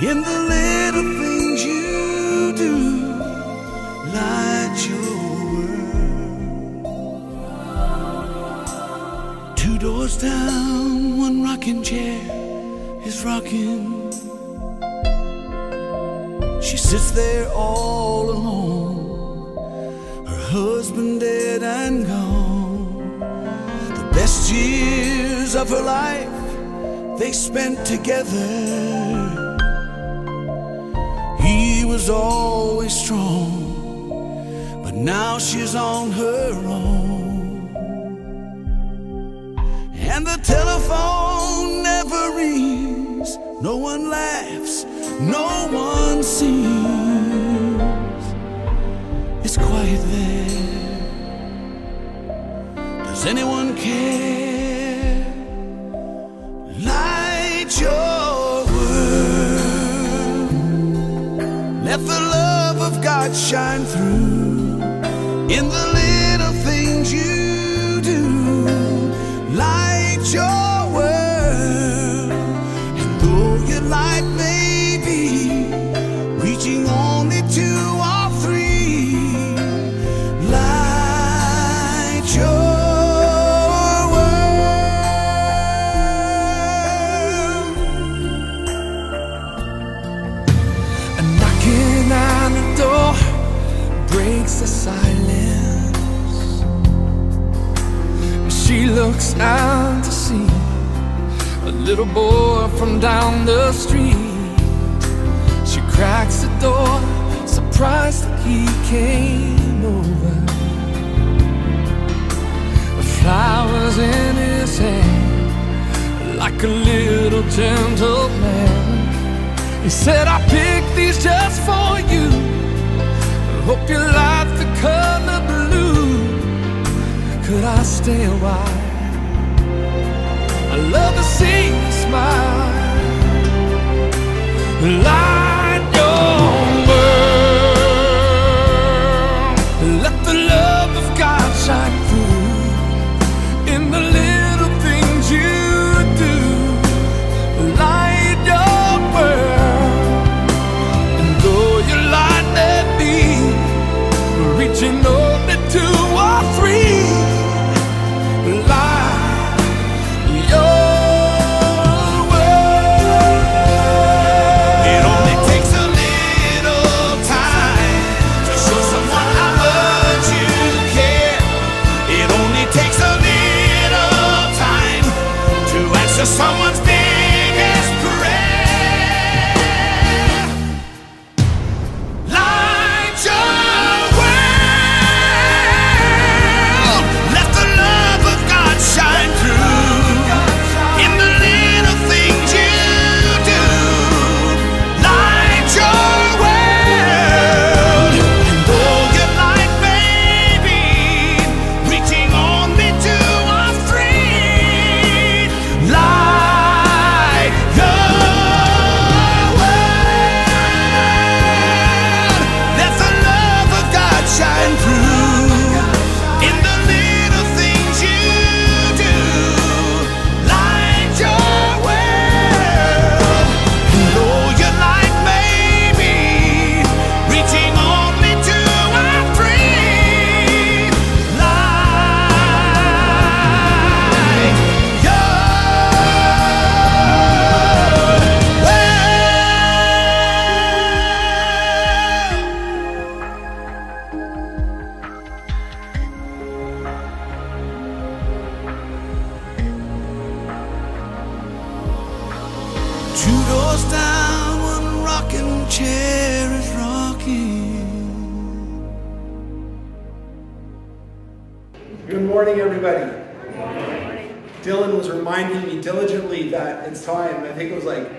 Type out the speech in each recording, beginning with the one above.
In the little things you do, light your world. 2 doors down, one rocking chair is rocking. She sits there all alone, her husband dead and gone. The best years of her life they spent together. He was always strong, but now she's on her own. And the telephone never rings, no one laughs, no one sings. It's quiet there. Does anyone care? Light your world. Let the love of God shine through. In the little things you do, light your world. And though your light may be reaching only 2 or 3, light your world. A knocking on the door breaks the silence. She looks out to see a little boy from down the street. She cracks the door, surprised that he came over. The flowers in his hand, like a little gentleman. He said, I picked these just for you. I hope you like the color blue. Could I stay a while? I love to see you smile. Light your world. Let the love of God shine through. In the little things you do, light your world. And though your light may be reaching only 2 or 3, light your world. It only takes a little time to show someone how much you care. It only takes a little time to answer someone's biggest prayer. Light your world. Let the love of God shine through. In the little things you do, light your world. And though your light may be reaching only 2 or 3, light your world. Let the love of God shine through. In the little things you do, light your world. And though your light may be reaching only 2 or 3, light your Two doors down, one rocking chair is rocking. Good morning, everybody. Dylan was reminding me diligently that it's time. I think it was like,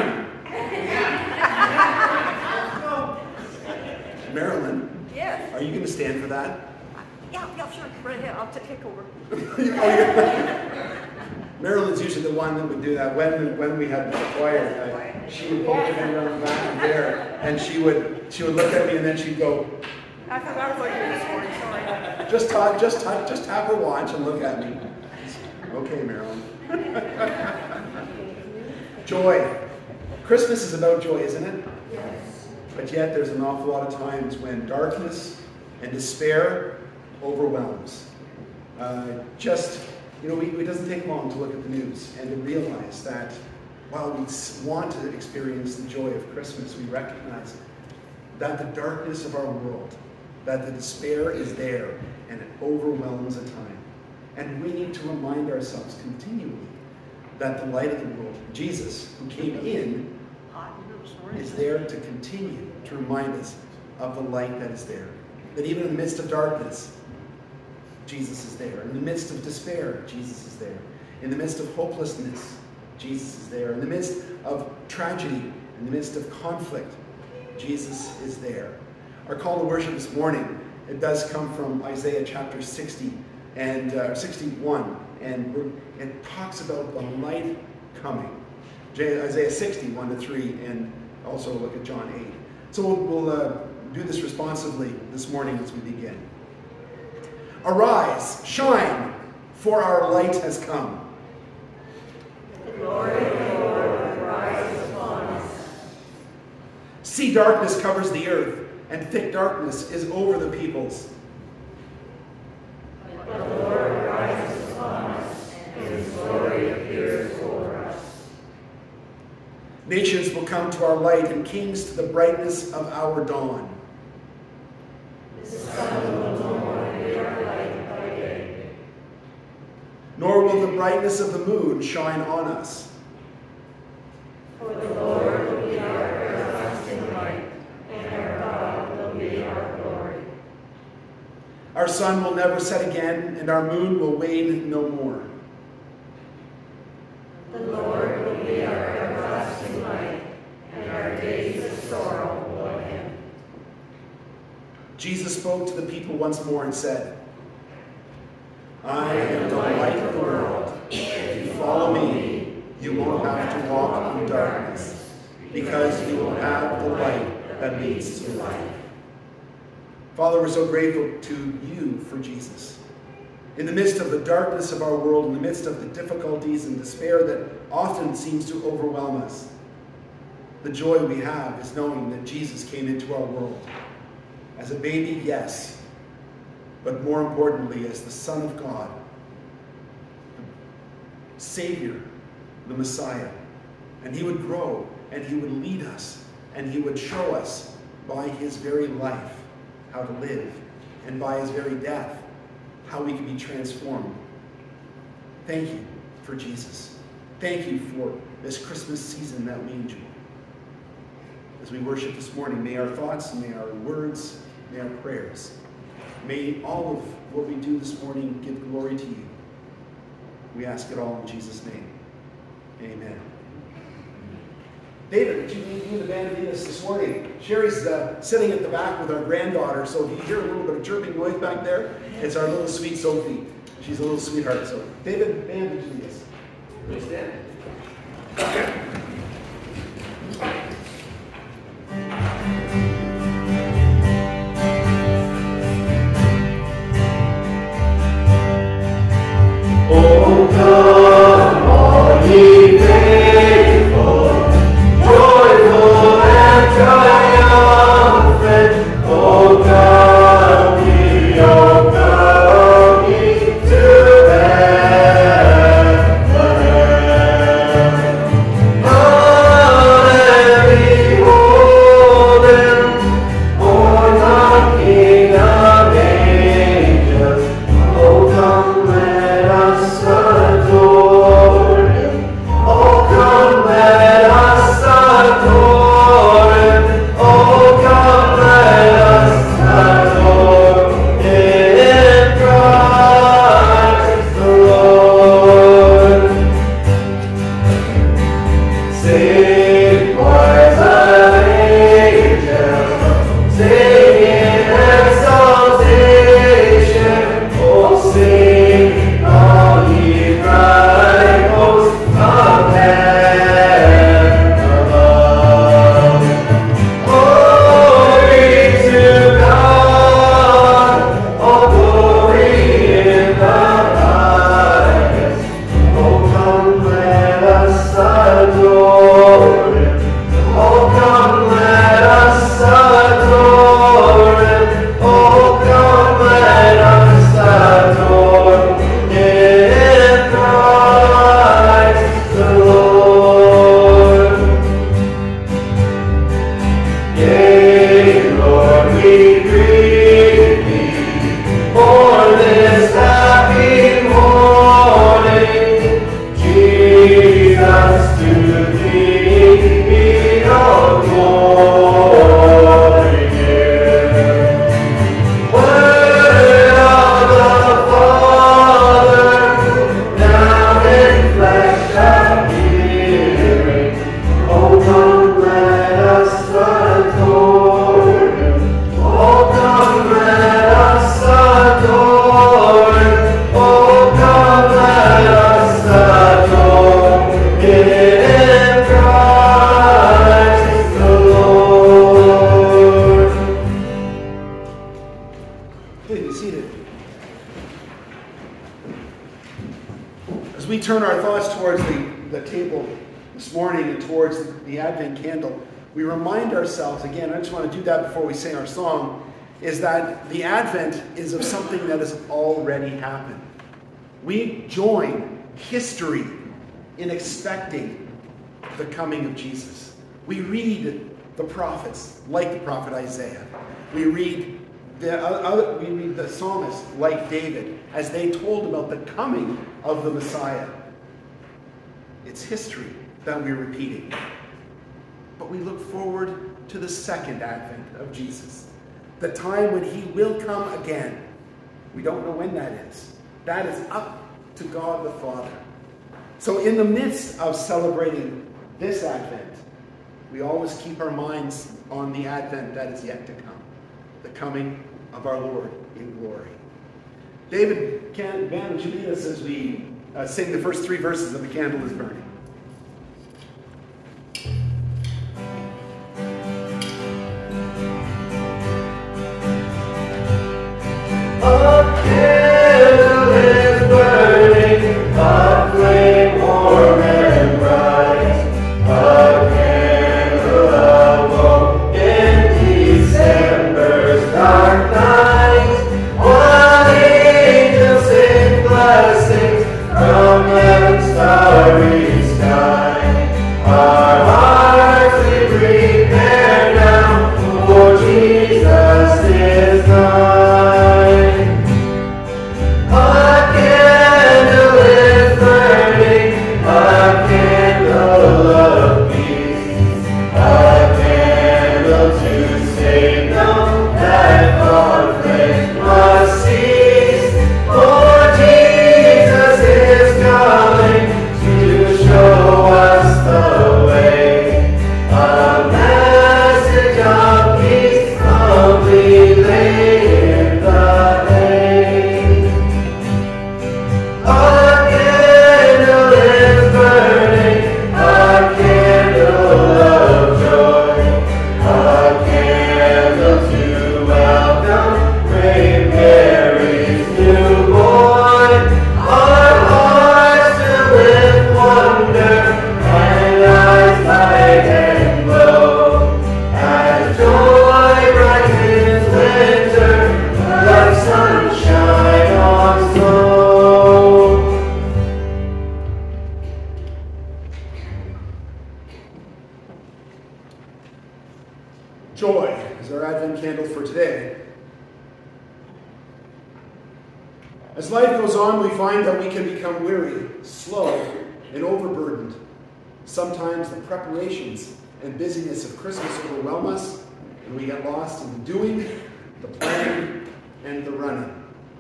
Marilyn, Yes. are you going to stand for that? Yeah, sure. Right ahead. I'll take over. Marilyn's usually the one that would do that when we had the choir. She would poke her finger on the back of there, and she would look at me, and then she'd go. I forgot about you this morning. Sorry. Just have her watch and look at me. Okay, Marilyn. Joy, Christmas is about joy, isn't it? Yes. But yet there's an awful lot of times when darkness and despair overwhelms. It doesn't take long to look at the news and to realize that while we want to experience the joy of Christmas, we recognize that the darkness of our world, that the despair is there and it overwhelms at times. And we need to remind ourselves continually that the light of the world, Jesus, who came in, is there to continue to remind us of the light that is there. That even in the midst of darkness, Jesus is there. In the midst of despair, Jesus is there. In the midst of hopelessness, Jesus is there. In the midst of tragedy, in the midst of conflict, Jesus is there. Our call to worship this morning, it does come from Isaiah chapter 60 and 61, and it talks about the light coming. Isaiah 60, 1-3, and also look at John 8. So we'll do this responsively this morning as we begin. Arise, shine, for our light has come. The glory of the Lord rises upon us. See, darkness covers the earth, and thick darkness is over the peoples. But the Lord rises upon us, and his glory appears over us. Nations will come to our light, and kings to the brightness of our dawn. The sun will no more be our light by day, Nor will the brightness of the moon shine on us. for the Lord will be our everlasting light, and our God will be our glory. Our sun will never set again, and our moon will wane no more. The Lord will be our everlasting light, and our days of sorrow will end. Jesus spoke to the people once more and said, I am the light of the world. If you follow me, you won't have to walk in darkness, because you will have the light that leads to life. Father, we're so grateful to you for Jesus. In the midst of the darkness of our world, in the midst of the difficulties and despair that often seems to overwhelm us, the joy we have is knowing that Jesus came into our world. As a baby, yes, but more importantly, as the Son of God, the Savior, the Messiah. And he would grow, and he would lead us, and he would show us by his very life how to live, and by his very death how we can be transformed. Thank you for Jesus. Thank you for this Christmas season that we enjoy. As we worship this morning, may our thoughts, may our words, may our prayers, may all of what we do this morning give glory to you. We ask it all in Jesus' name. Amen. David, would you lead the band lead us this morning? Sherry's sitting at the back with our granddaughter, so if you hear a little bit of chirping noise back there, it's our little sweet Sophie. She's a little sweetheart. So, David, band, would you lead us? Please stand. Oh, come, all ye faithful, joyful and triumphant. Oh, come ye to Bethlehem. we turn our thoughts towards the table this morning and towards the Advent candle, we remind ourselves, again, I just want to do that before we sing our song, is that the Advent is of something that has already happened. We join history in expecting the coming of Jesus. We read the prophets, like the prophet Isaiah. We read the psalmists, like David, as they told about the coming of the Messiah. It's history that we're repeating. But we look forward to the second advent of Jesus, the time when he will come again. We don't know when that is. That is up to God the Father. So in the midst of celebrating this Advent, we always keep our minds on the Advent that is yet to come, the coming of our Lord in glory. David, Van, would you lead us as we sing the first 3 verses of The Candle is Burning? Joy is our Advent candle for today. As life goes on, we find that we can become weary, slow, and overburdened. Sometimes the preparations and busyness of Christmas overwhelm us, and we get lost in the doing, the planning, and the running.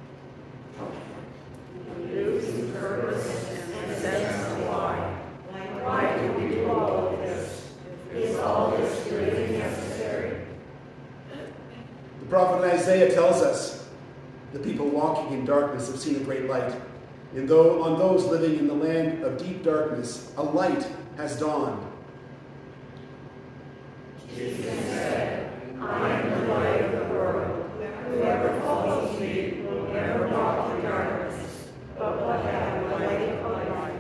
We lose purpose and sense of why. Why do we do all of this? Is all this really necessary? The prophet Isaiah tells us, the people walking in darkness have seen a great light. And though on those living in the land of deep darkness, a light has dawned. Jesus said, I am the light of the world. Whoever follows me will never walk in darkness, but will have the light of life.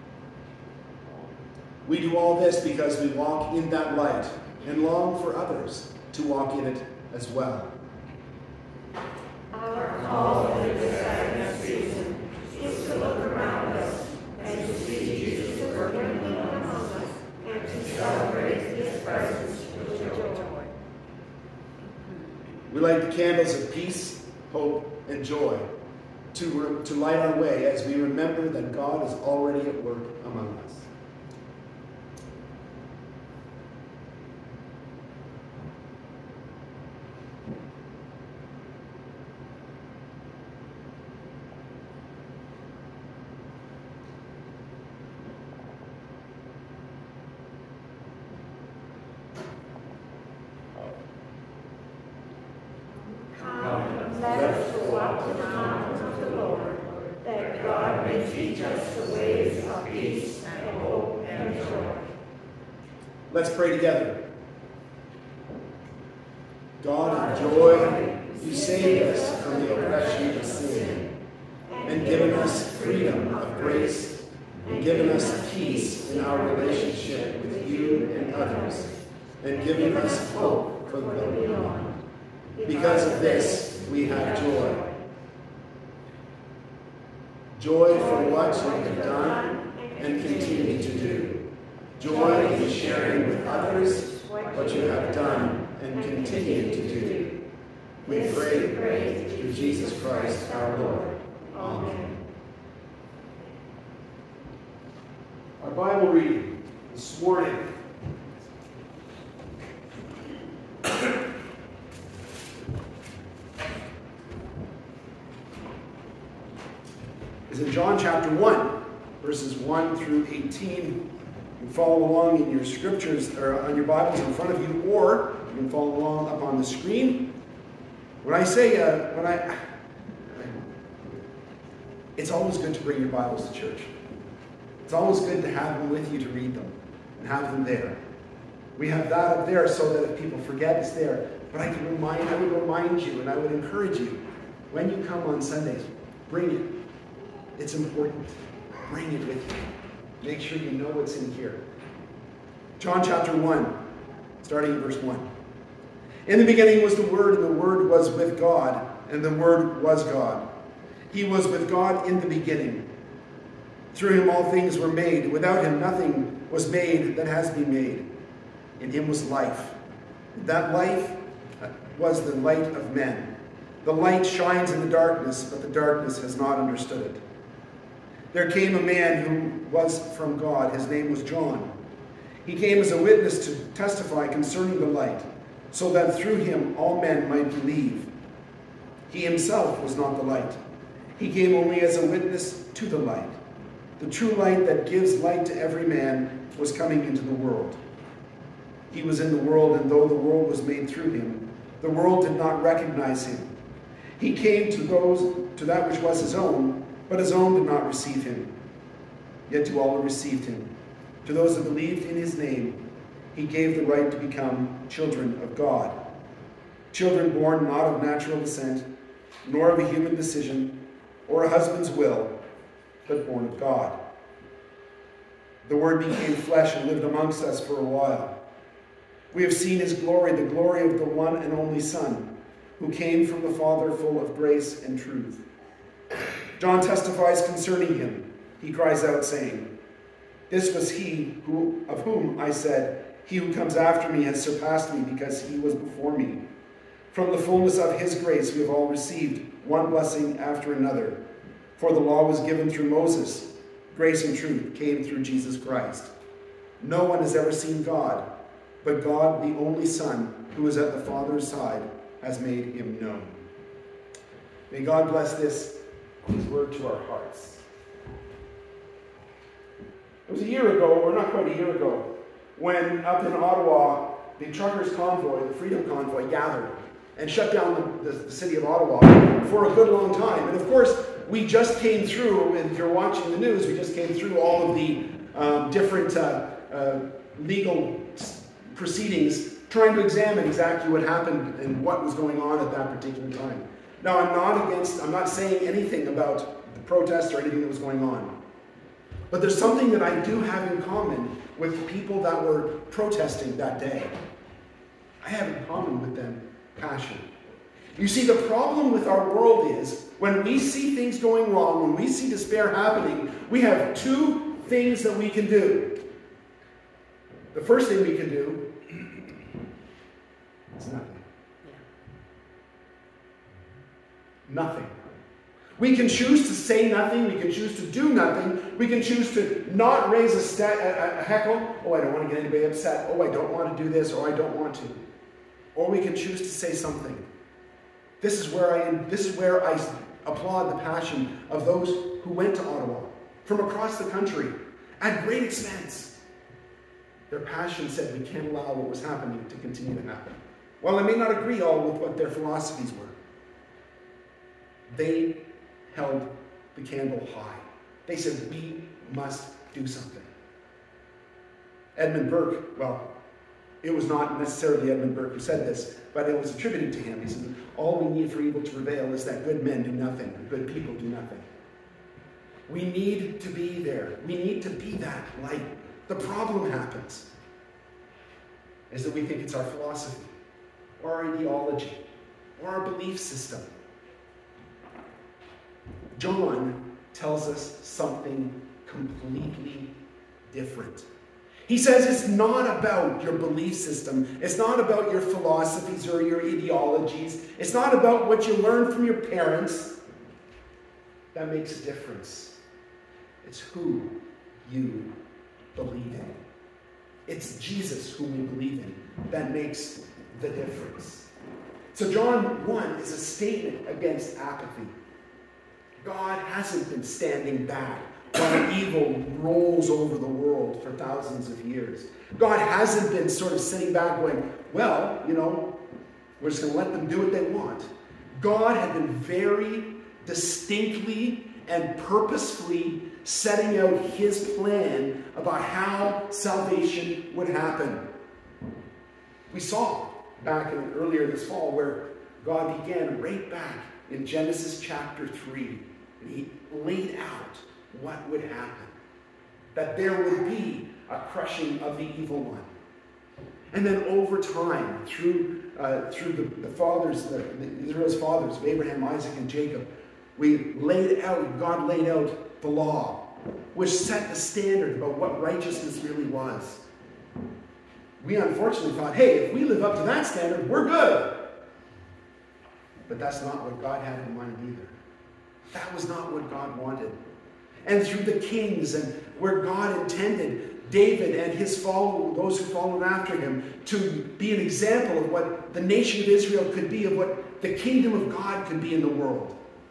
We do all this because we walk in that light and long for others to walk in it as well. Our call in this Advent season is to look around us and to see Jesus working among us and to celebrate his presence with joy. We light the candles of peace, hope, and joy to light our way as we remember that God is already at work among us. Let us go up to the mountain of the Lord, that God may teach us the ways of peace and hope and joy. Let's pray together. God of joy, you saved us from the oppression of sin and given us freedom of grace and given us peace in our relationship with you and others, and given us hope for the beyond. Because of this, we have joy. Joy for what you have done and continue to do. Joy in sharing with others what you have done and continue to do. We pray through Jesus Christ our Lord. Amen. Our Bible reading this morning is in John chapter 1, verses 1 through 18. You can follow along in your scriptures or on your Bibles in front of you, or you can follow along up on the screen. When I say, it's always good to bring your Bibles to church. It's always good to have them with you to read them and have them there. We have that up there so that if people forget, it's there. But I would remind you and I would encourage you, when you come on Sundays, bring it. It's important. Bring it with you. Make sure you know what's in here. John chapter 1, starting in verse 1. In the beginning was the Word, and the Word was with God, and the Word was God. He was with God in the beginning. Through him all things were made. Without him nothing was made that has been made. In him was life. That life was the light of men. The light shines in the darkness, but the darkness has not understood it. There came a man who was from God. His name was John. He came as a witness to testify concerning the light, so that through him all men might believe. He himself was not the light. He came only as a witness to the light. The true light that gives light to every man was coming into the world. He was in the world, and though the world was made through him, the world did not recognize him. He came to that which was his own, but his own did not receive him. Yet to all who received him, to those that believed in his name, he gave the right to become children of God. Children born not of natural descent, nor of a human decision, or a husband's will, but born of God. The Word became flesh and lived amongst us for a while. We have seen his glory, the glory of the one and only Son, who came from the Father full of grace and truth. John testifies concerning him. He cries out, saying, "This was he of whom I said, he who comes after me has surpassed me because he was before me. From the fullness of his grace we have all received one blessing after another. For the law was given through Moses. Grace and truth came through Jesus Christ. No one has ever seen God, but God, the only Son, who is at the Father's side, has made him known." May God bless his word to our hearts. It was a year ago, or not quite a year ago, when up in Ottawa, the truckers' convoy, the Freedom Convoy, gathered and shut down the city of Ottawa for a good long time. And of course, we just came through, if you're watching the news, we just came through all of the different legal proceedings trying to examine exactly what happened and what was going on at that particular time. Now, I'm not saying anything about the protests or anything that was going on. But there's something that I do have in common with the people that were protesting that day. I have in common with them passion. You see, the problem with our world is when we see things going wrong, when we see despair happening, we have two things that we can do. The first thing we can do is nothing. Nothing. We can choose to say nothing. We can choose to do nothing. We can choose to not raise a heckle. Oh, I don't want to get anybody upset. Oh, I don't want to do this, or I don't want to. Or we can choose to say something. This is where I applaud the passion of those who went to Ottawa from across the country at great expense. Their passion said we can't allow what was happening to continue to happen. While I may not agree all with what their philosophies were, they held the candle high. They said, we must do something. Edmund Burke, well, it was not necessarily Edmund Burke who said this, but it was attributed to him. He said, all we need for evil to prevail is that good men do nothing, and good people do nothing. We need to be there. We need to be that light. The problem happens is that we think it's our philosophy or our ideology or our belief system. John tells us something completely different. He says it's not about your belief system. It's not about your philosophies or your ideologies. It's not about what you learned from your parents. That makes a difference. It's who you believe in. It's Jesus whom we believe in that makes the difference. So John 1 is a statement against apathy. God hasn't been standing back while evil rolls over the world for thousands of years. God hasn't been sort of sitting back going, well, we're just going to let them do what they want. God had been very distinctly and purposefully setting out his plan about how salvation would happen. We saw back earlier this fall where God began right back in Genesis chapter 3. And he laid out what would happen. That there would be a crushing of the evil one. And then over time, through the fathers, Israel's fathers, of Abraham, Isaac, and Jacob, God laid out the law, which set the standard about what righteousness really was. We unfortunately thought, hey, if we live up to that standard, we're good. But that's not what God had in mind either. That was not what God wanted. And through the kings and where God intended David and his those who followed after him to be an example of what the nation of Israel could be, of what the kingdom of God could be in the world.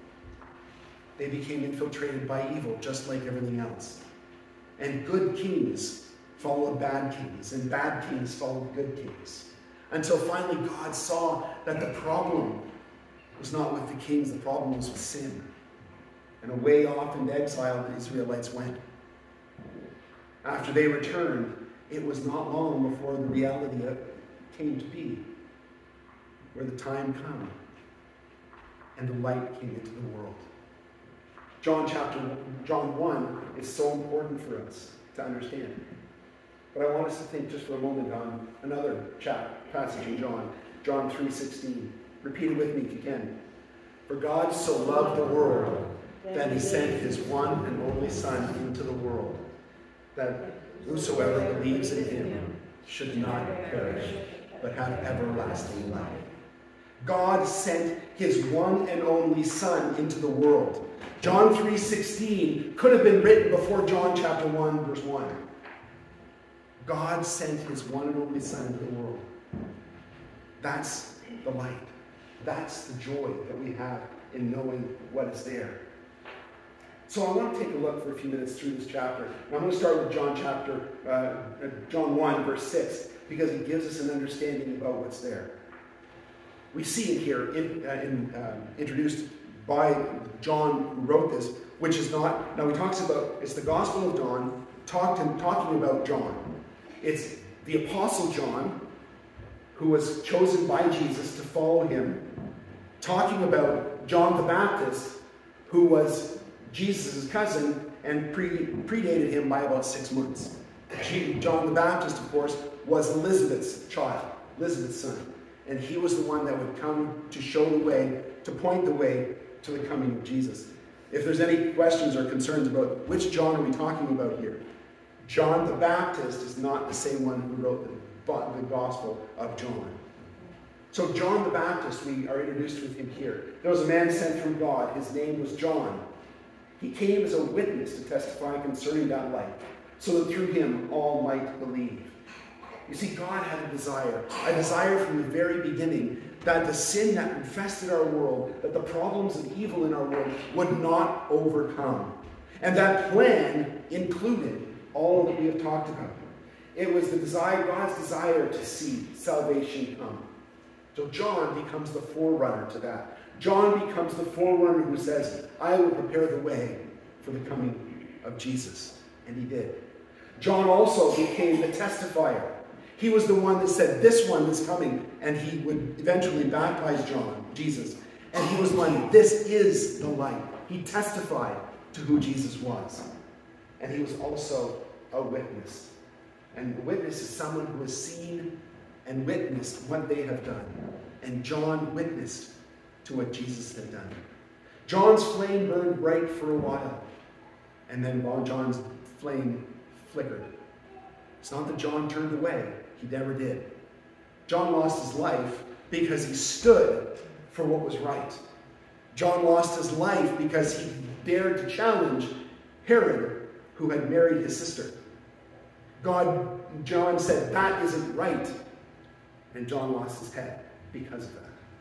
They became infiltrated by evil, just like everything else. And good kings followed bad kings, and bad kings followed good kings. Until finally God saw that the problem was not with the kings, the problem was with sin. And away off into exile the Israelites went. After they returned, it was not long before the reality came to be, where the time came and the light came into the world. John 1 is so important for us to understand. But I want us to think just for a moment on another passage in John 3:16. Repeat it with me if you can. For God so loved the world that he sent his one and only Son into the world, that whosoever believes in him should not perish, but have everlasting life. God sent his one and only Son into the world. John 3:16 could have been written before John chapter 1, verse 1. God sent his one and only Son into the world. That's the light. That's the joy that we have in knowing what is there. So I want to take a look for a few minutes through this chapter. And I'm going to start with John 1, verse 6, because it gives us an understanding about what's there. We see it here introduced by John, who wrote this, which is not, now he talks about, it's the Gospel of John, talking about John. It's the Apostle John, who was chosen by Jesus to follow him, talking about John the Baptist, who was Jesus' cousin and predated him by about 6 months. John the Baptist, of course, was Elizabeth's child, Elizabeth's son. And he was the one that would come to show the way, to point the way to the coming of Jesus. If there's any questions or concerns about which John are we talking about here, John the Baptist is not the same one who wrote the Gospel of John. So John the Baptist, we are introduced with him here. There was a man sent from God. His name was John. He came as a witness to testify concerning that light, so that through him all might believe. You see, God had a desire from the very beginning, that the sin that infested our world, that the problems of evil in our world would not overcome. And that plan included all that we have talked about. It was God's desire to see salvation come. So John becomes the forerunner to that. John becomes the forerunner who says, I will prepare the way for the coming of Jesus. And he did. John also became the testifier. He was the one that said, this one is coming. And he would eventually baptize Jesus. And he was the one, this is the light. He testified to who Jesus was. And he was also a witness. And a witness is someone who has seen and witnessed what they have done. And John witnessed to what Jesus had done. John's flame burned bright for a while. And then while John's flame flickered. It's not that John turned away. He never did. John lost his life because he stood for what was right. John lost his life because he dared to challenge Herod, who had married his sister. John said, that isn't right. And John lost his head because of that.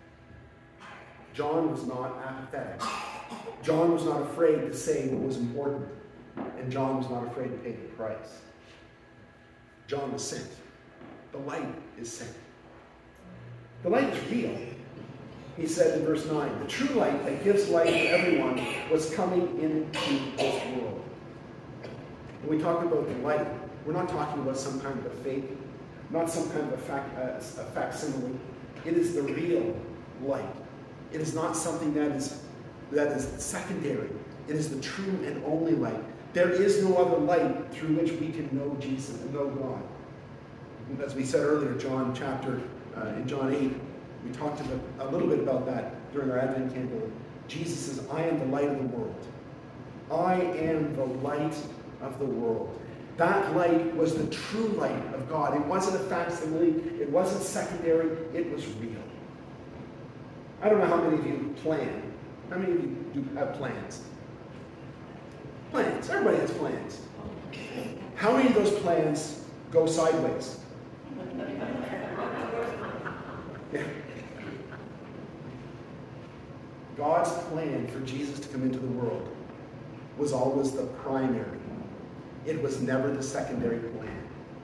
John was not apathetic. John was not afraid to say what was important. And John was not afraid to pay the price. John was sent. The light is sent. The light is real. He said in verse 9, the true light that gives light to everyone was coming into this world. When we talk about the light, we're not talking about some kind of a fake, not some kind of a facsimile. It is the real light. It is not something that is secondary. It is the true and only light. There is no other light through which we can know Jesus and know God. As we said earlier, in John 8, we talked a little bit about that during our Advent candle. Jesus says, I am the light of the world. I am the light of the world. That light was the true light of God. It wasn't a facsimile. It wasn't secondary. It was real. I don't know how many of you plan. How many of you do have plans? Plans. Everybody has plans. How many of those plans go sideways? Yeah. God's plan for Jesus to come into the world was always the primary. It was never the secondary plan.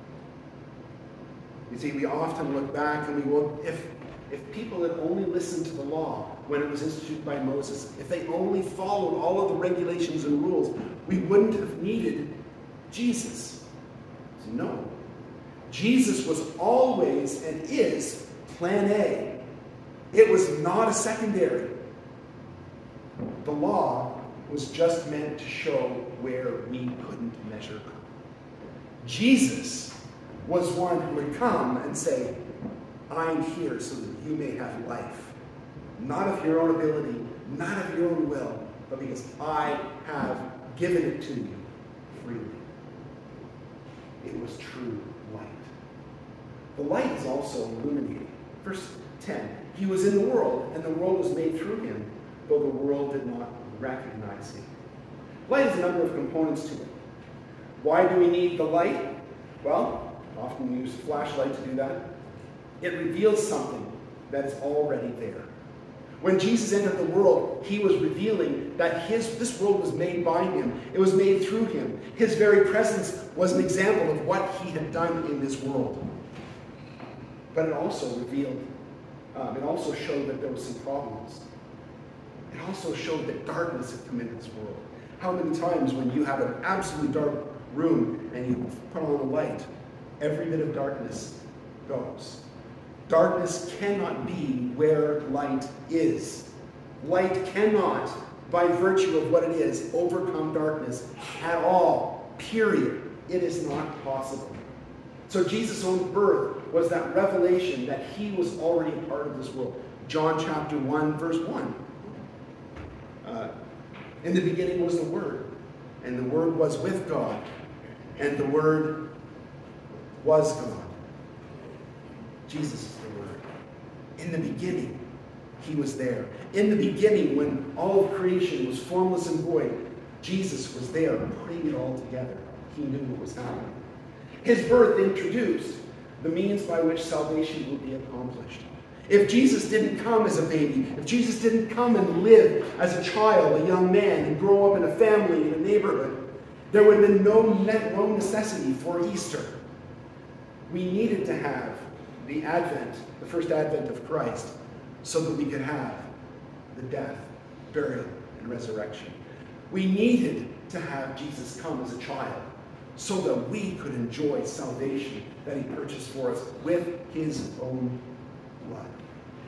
You see, we often look back and we go, if people had only listened to the law when it was instituted by Moses, if they only followed all of the regulations and rules, we wouldn't have needed Jesus. No. Jesus was always and is plan A. It was not a secondary. The law was just meant to show where we couldn't measure up. Jesus was one who would come and say, I'm here so that you may have life. Not of your own ability, not of your own will, but because I have given it to you freely. It was true light. The light is also illuminating. Verse 10, he was in the world, and the world was made through him, though the world did not recognize him. Light has a number of components to it. Why do we need the light? Well, often we use a flashlight to do that. It reveals something that is already there. When Jesus entered the world, he was revealing that this world was made by him. It was made through him. His very presence was an example of what he had done in this world. But it also revealed, it also showed that there were some problems. It also showed that darkness had come into this world. How many times when you have an absolutely dark room and you put on a light, every bit of darkness goes. Darkness cannot be where light is. Light cannot, by virtue of what it is, overcome darkness at all. Period. It is not possible. So Jesus' own birth was that revelation that he was already a part of this world. John chapter 1, verse 1. In the beginning was the Word, and the Word was with God, and the Word was God. Jesus is the Word. In the beginning, he was there. In the beginning, when all of creation was formless and void, Jesus was there, putting it all together. He knew what was happening. His birth introduced the means by which salvation would be accomplished. If Jesus didn't come as a baby, if Jesus didn't come and live as a child, a young man, and grow up in a family, in a neighborhood, there would have been no necessity for Easter. We needed to have the Advent, the first Advent of Christ, so that we could have the death, burial, and resurrection. We needed to have Jesus come as a child so that we could enjoy salvation that he purchased for us with his own blood.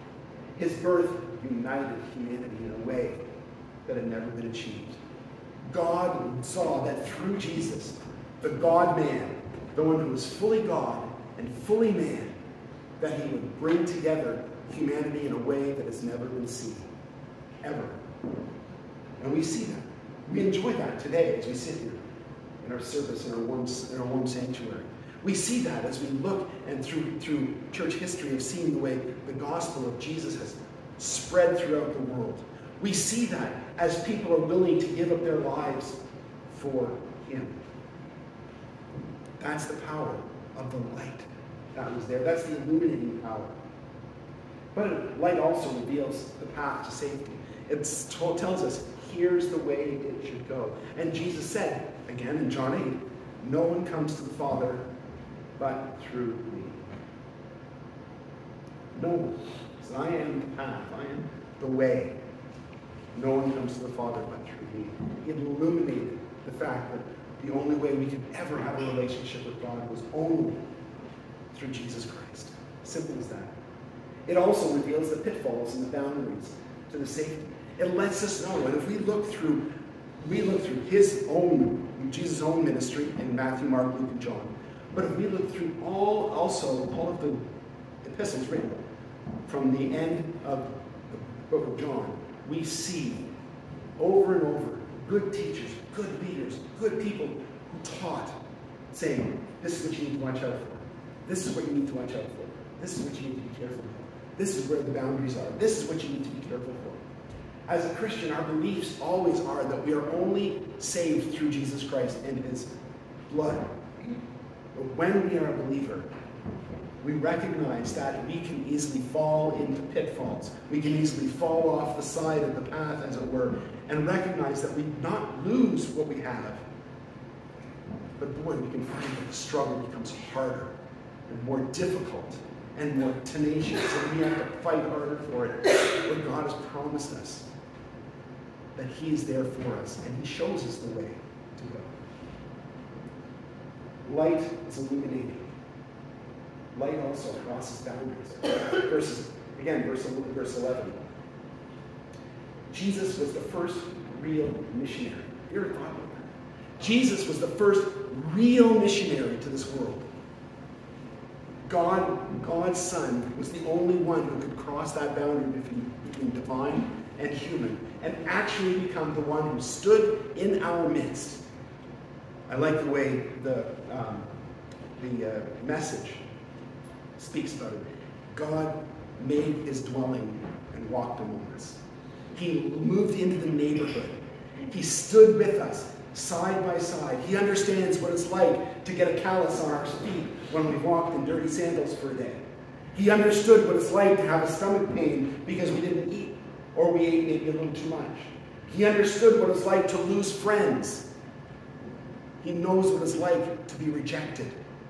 His birth united humanity in a way that had never been achieved. God saw that through Jesus, the God-man, the one who was fully God and fully man, that he would bring together humanity in a way that has never been seen, ever. And we see that. We enjoy that today as we sit here in our service, in our warm sanctuary. We see that as we look and through church history of seeing the way the gospel of Jesus has spread throughout the world. We see that as people are willing to give up their lives for him. That's the power of the light that was there. That's the illuminating power. But light also reveals the path to safety. It tells us, here's the way it should go. And Jesus said, again in John 8, no one comes to the Father but through me. No one. So I am the path. I am the way. No one comes to the Father but through me. It illuminated the fact that the only way we could ever have a relationship with God was only through Jesus Christ. Simple as that. It also reveals the pitfalls and the boundaries to the safety. It lets us know, and if we look through his own, Jesus' own ministry in Matthew, Mark, Luke, and John. But if we look through all of the epistles written from the end of the book of John, we see over and over good teachers, good leaders, good people who taught, saying, this is what you need to watch out for. This is what you need to watch out for. This is what you need to be careful for. This is where the boundaries are. This is what you need to be careful for. As a Christian, our beliefs always are that we are only saved through Jesus Christ and his blood. But when we are a believer, we recognize that we can easily fall into pitfalls. We can easily fall off the side of the path, as it were, and recognize that we not lose what we have. But boy, we can find that the struggle becomes harder and more difficult and more tenacious, and we have to fight harder for it. But God has promised us that he is there for us, and he shows us the way to go. Light is illuminating. Light also crosses boundaries. Verse 11. Jesus was the first real missionary. You ever thought about that? Jesus was the first real missionary to this world. God's Son was the only one who could cross that boundary between divine and human and actually become the one who stood in our midst. I like the way the Message speaks about it. God made his dwelling and walked among us. He moved into the neighborhood. He stood with us side by side. He understands what it's like to get a callus on our feet when we walked in dirty sandals for a day. He understood what it's like to have a stomach pain because we didn't eat, or we ate maybe a little too much. He understood what it's like to lose friends. He knows what it's like to be rejected.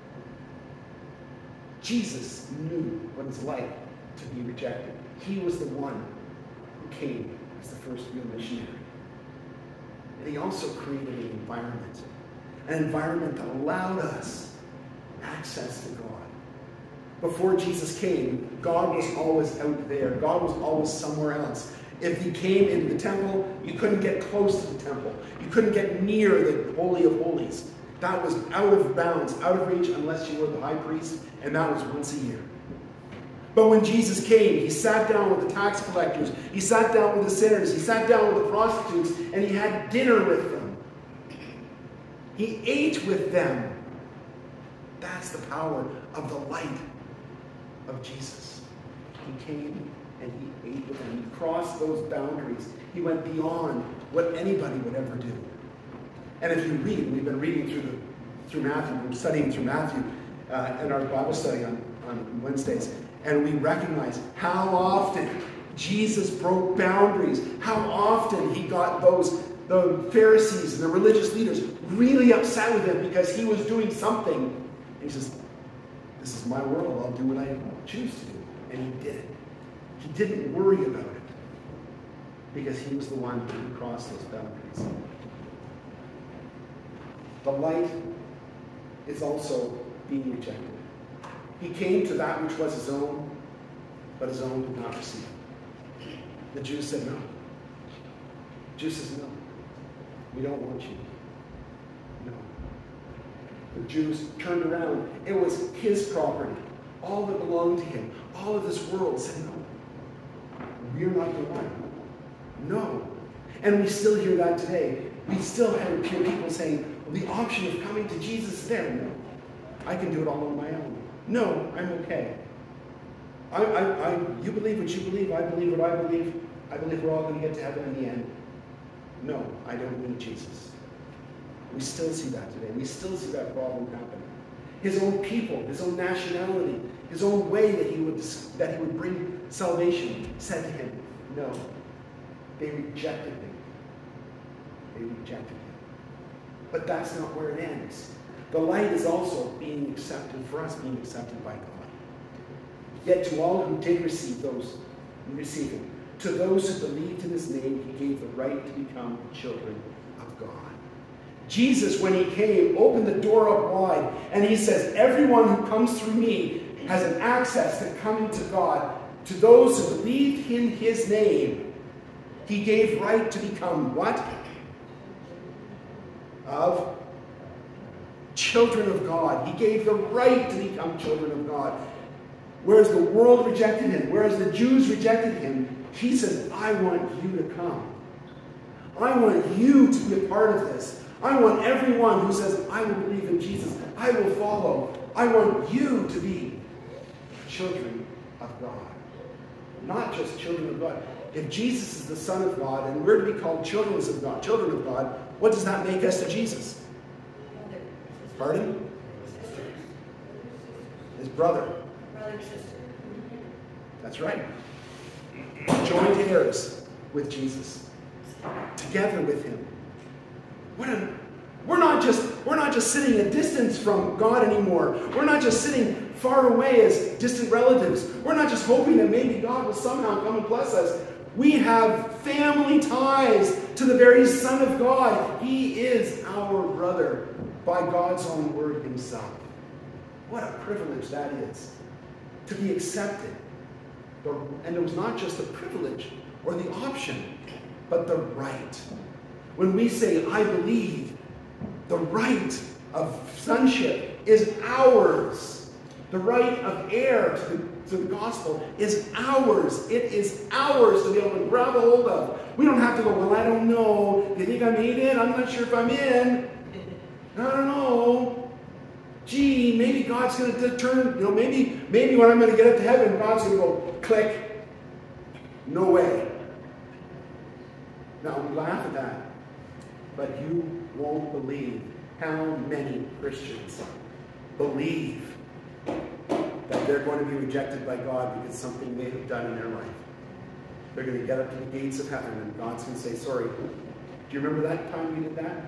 Jesus knew what it's like to be rejected. He was the one who came as the first real missionary. And he also created an environment that allowed us access to God. Before Jesus came, God was always out there. God was always somewhere else. If he came into the temple, you couldn't get close to the temple. You couldn't get near the Holy of Holies. That was out of bounds, out of reach, unless you were the high priest, and that was once a year. But when Jesus came, he sat down with the tax collectors, he sat down with the sinners, he sat down with the prostitutes, and he had dinner with them. He ate with them. That's the power of the light of Jesus. He came and he ate with them. He crossed those boundaries. He went beyond what anybody would ever do. And if you read, we've been reading through Matthew, we're studying through Matthew in our Bible study on Wednesdays, and we recognize how often Jesus broke boundaries, how often he got the Pharisees and the religious leaders really upset with him because he was doing something. And he says, this is my world, I'll do what I choose to do. And he did it. He didn't worry about it because he was the one who crossed those boundaries. The light is also being rejected. He came to that which was his own, but his own did not receive him. The Jews said no. The Jews said no. We don't want you. No. The Jews turned around. It was his property. All that belonged to him. All of this world said, no, we're not the one. No. And we still hear that today. We still hear people saying, well, the option of coming to Jesus is there. No. I can do it all on my own. No, I'm okay. You believe what you believe. I believe what I believe. I believe we're all going to get to heaven in the end. No, I don't need Jesus. We still see that today. We still see that problem happening. His own people, his own nationality, his own way that he would bring salvation said to him, no. They rejected him. They rejected him. But that's not where it ends. The light is also being accepted, for us being accepted by God. Yet to all who did receive him, to those who believed in his name, he gave the right to become children of God. Jesus, when he came, opened the door up wide, and he says, everyone who comes through me has an access to come to God. To those who believed in his name, he gave right to become what? Of children of God. He gave the right to become children of God. Whereas the world rejected him, whereas the Jews rejected him, he says, I want you to come. I want you to be a part of this. I want everyone who says, I will believe in Jesus, I will follow. I want you to be children of God. Not just children of God. If Jesus is the Son of God and we're to be called children of God, what does that make us to Jesus? Pardon? His brother. That's right. Joint heirs with Jesus. Together with him. We're not just sitting a distance from God anymore. We're not just sitting far away as distant relatives. We're not just hoping that maybe God will somehow come and bless us. We have family ties to the very Son of God. He is our brother by God's own word himself. What a privilege that is, to be accepted. And it was not just the privilege or the option, but the right. When we say, I believe, the right of sonship is ours. The right of heir to the gospel is ours. It is ours to be able to grab a hold of. We don't have to go, well, I don't know. Do you think I made it? I'm not sure if I'm in. I don't know. Gee, maybe God's going to turn, maybe when I'm going to get up to heaven, God's going to go, click. No way. Now, we laugh at that. But you won't believe how many Christians believe that they're going to be rejected by God because something they have done in their life. They're going to get up to the gates of heaven and God's going to say, sorry. Do you remember that time we did that?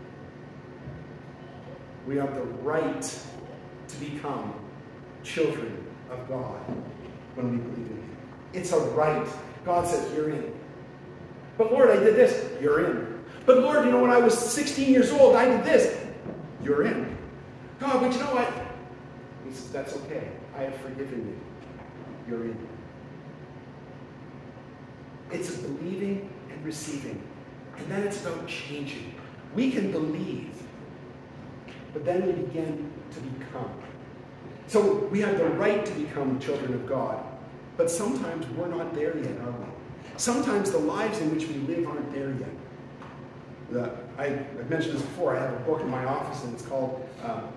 We have the right to become children of God when we believe in him. It's a right. God says, you're in. But Lord, I did this. You're in. But Lord, when I was 16 years old, I did this. You're in. God, but you know what? He says, that's okay. I have forgiven you. You're in. It's a believing and receiving. And then it's about changing. We can believe. But then we begin to become. So we have the right to become children of God. But sometimes we're not there yet, are we? Sometimes the lives in which we live aren't there yet. I've mentioned this before. I have a book in my office, and it's called, now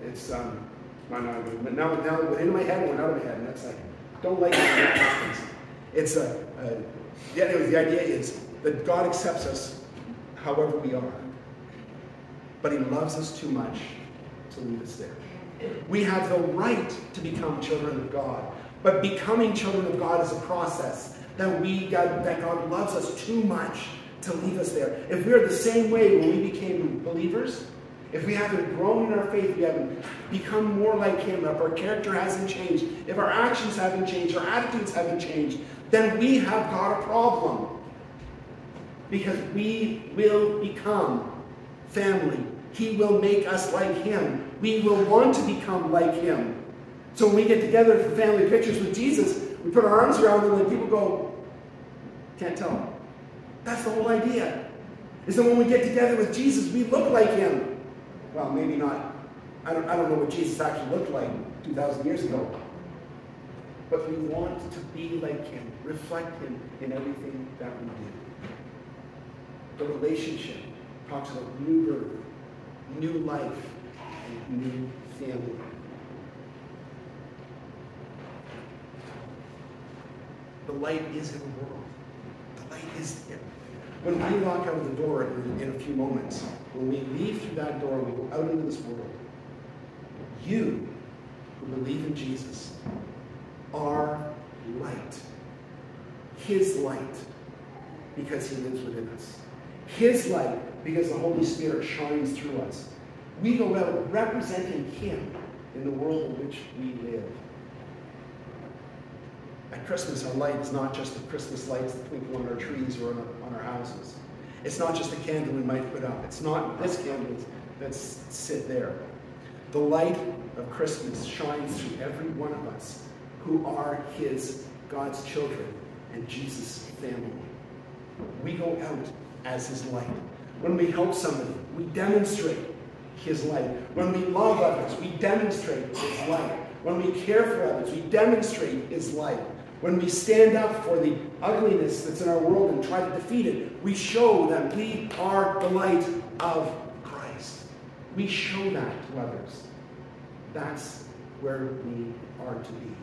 it went into my head and went out of my head, and that's like, don't like it. It's the idea is that God accepts us however we are. But he loves us too much to leave us there. We have the right to become children of God. But becoming children of God is a process that God loves us too much to leave us there. If we're the same way when we became believers, if we haven't grown in our faith, we haven't become more like him, if our character hasn't changed, if our actions haven't changed, our attitudes haven't changed, then we have got a problem. Because we will become family. He will make us like him. We will want to become like him. So when we get together for family pictures with Jesus, we put our arms around them and people go, can't tell. That's the whole idea. is that when we get together with Jesus, we look like him. Well, maybe not. I don't know what Jesus actually looked like 2,000 years ago. But we want to be like him, reflect him in everything that we do. The relationship talks about new birth, new life, and new family. The light is in the world. The light is here. When we walk out of the door in a few moments, when we leave through that door and we go out into this world, you who believe in Jesus are light. His light, because he lives within us. His light, because the Holy Spirit shines through us. We go out representing him in the world in which we live. At Christmas, our light is not just the Christmas lights that twinkle on our trees or on our houses. It's not just a candle we might put up. It's not this candle that's sit there. The light of Christmas shines through every one of us who are God's children, and Jesus' family. We go out as his light. When we help somebody, we demonstrate his light. When we love others, we demonstrate his light. When we care for others, we demonstrate his light. When we stand up for the ugliness that's in our world and try to defeat it, we show that we are the light of Christ. We show that to others. That's where we are to be.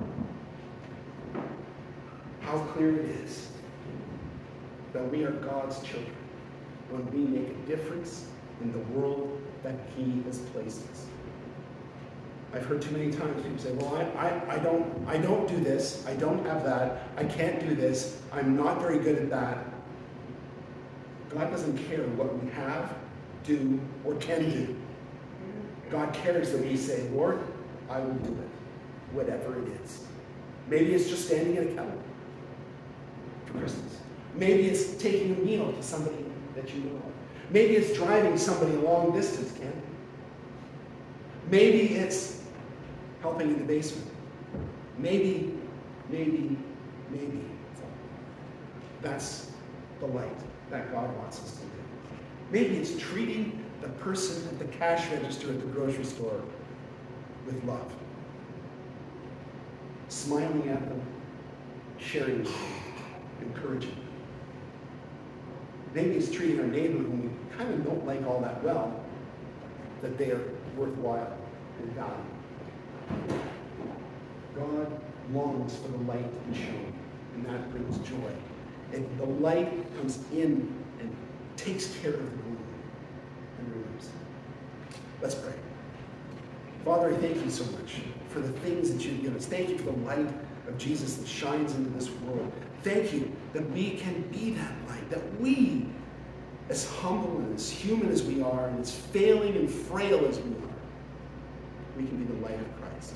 How clear it is that we are God's children when we make a difference in the world that he has placed us. I've heard too many times people say, well, I don't do this, I don't have that, I can't do this, I'm not very good at that. God doesn't care what we have, do, or can do. God cares that we say, Lord, I will do it, whatever it is. Maybe it's just standing in a kettle for Christmas. Maybe it's taking a meal to somebody that you know of. Maybe it's driving somebody a long distance, Ken. Maybe it's helping in the basement. Maybe. That's the light that God wants us to do. Maybe it's treating the person at the cash register at the grocery store with love. Smiling at them, sharing with them, encouraging them. Maybe it's treating our neighbor whom we kind of don't like all that well, that they are worthwhile and valuable. God longs for the light to be shown, and that brings joy. And the light comes in and takes care of the gloom and removes it. Let's pray. Father, I thank you so much for the things that you've given us. Thank you for the light of Jesus that shines into this world. Thank you that we can be that light, that we, as humble and as human as we are, and as failing and frail as we are, we can be the light of Christ.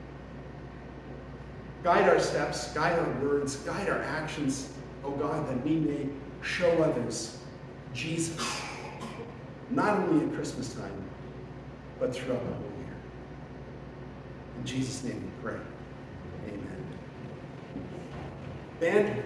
Guide our steps, guide our words, guide our actions, oh God, that we may show others Jesus, not only at Christmas time, but throughout the whole year. In Jesus' name we pray. Amen. Band.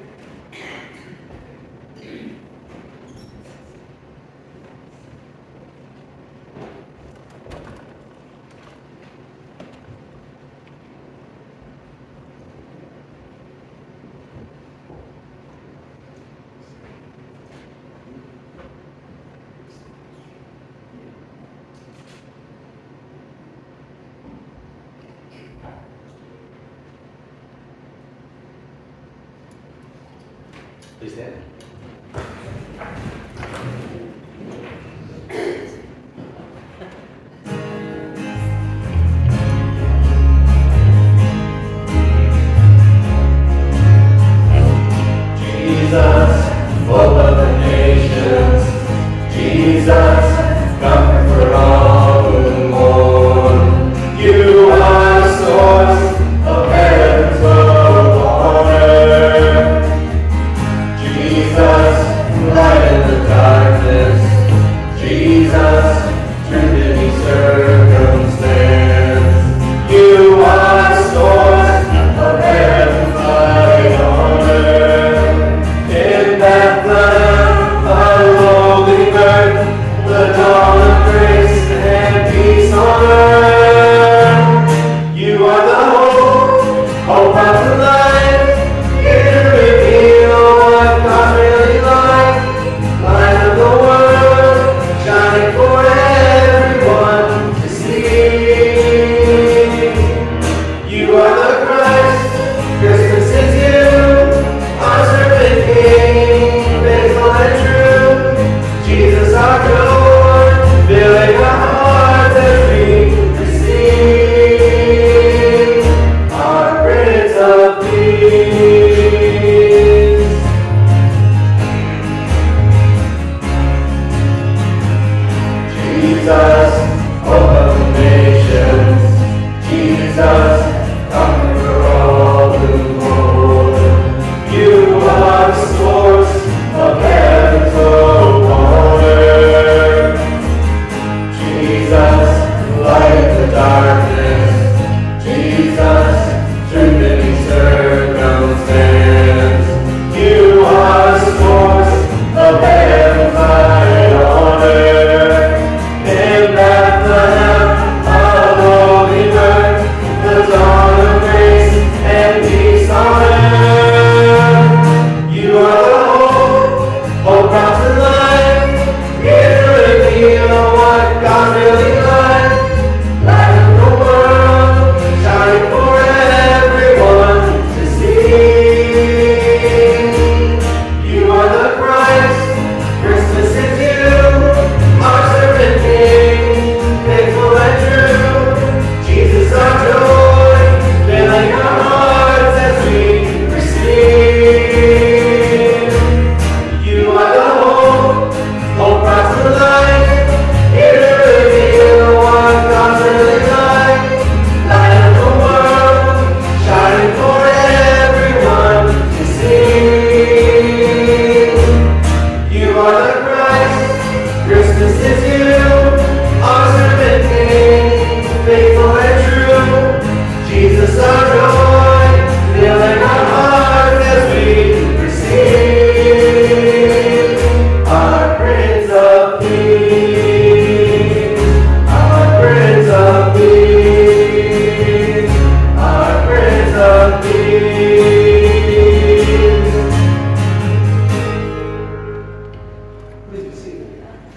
Please stand. Jesus, hope of the nations, Jesus, comfort for all who mourn. You are source of heaven's love on earth. Jesus, Jesus, hope of the nations. Jesus, comfort for all who mourn. You are the source of heaven's hope on earth. Jesus, light in the darkness. Jesus, truth in each circumstance. You are the source of heaven's light on earth. In Bethlehem, a lowly birth, the dawn of grace and peace on earth. You are the hope brought to life. Here to reveal what God really like. Light of the world, shining for everyone to see. You are the Christ, Christmas is you, our servant King, faithful and true. Jesus our joy, filling our hearts as we receive. You are the hope brought to life. Here to reveal what God's really like. Light of the world, shining for everyone to see. You are the Christ, Christmas is you, our servant King, faithful and true. Jesus our joy, filling our hearts as we receive. Our Prince of Peace, our Prince of Peace, our Prince of Peace. Please be seated.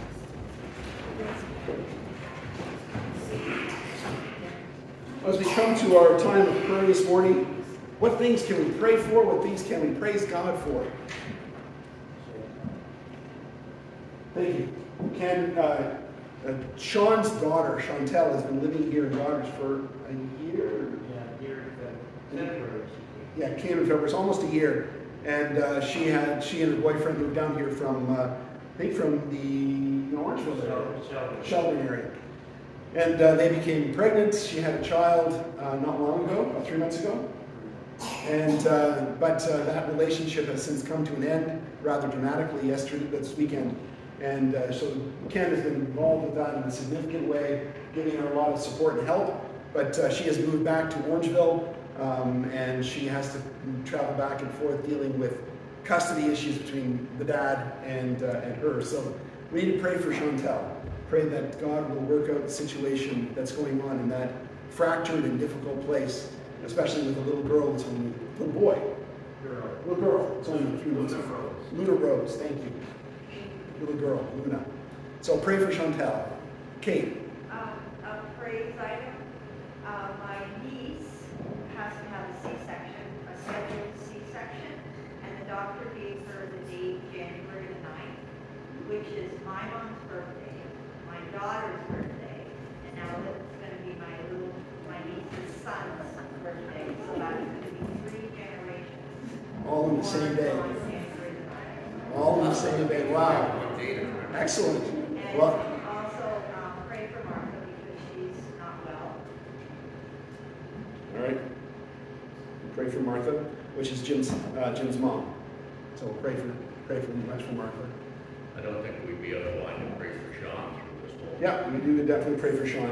As we come to our time of prayer this morning, what things can we pray for? What things can we praise God for? Thank you. Sean's daughter, Chantel, has been living here in Daughters for a year. Yeah, came in February. It's almost a year. And she and her boyfriend moved down here from, I think from the Orangeville area. Sheldon area. And they became pregnant. She had a child not long ago, about 3 months ago. And but that relationship has since come to an end rather dramatically this weekend. And so Ken has been involved with that in a significant way, giving her a lot of support and help. But she has moved back to Orangeville, and she has to travel back and forth dealing with custody issues between the dad and her. So we need to pray for Chantel. Pray that God will work out the situation that's going on in that fractured and difficult place, especially with a little girl that's only, little boy. Little girl. It's only 3 months old. Luna Rose, thank you. Little girl, Luna. So pray for Chantel. Kate. A praise item. My niece has to have a C-section, a scheduled C-section, and the doctor gave her the date January the 9th, which is my mom's birthday, my daughter's birthday, and now it's going to be my niece's son's birthday, so that's going to be 3 generations. All in the same day. All in the same day. Wow. Excellent. And Well, also pray for Martha because she's not well. all right. Pray for Martha, which is Jim's mom. So pray much for Martha. I don't think we'd be otherwise to pray for Sean through this whole. Yeah, we do definitely pray for Sean.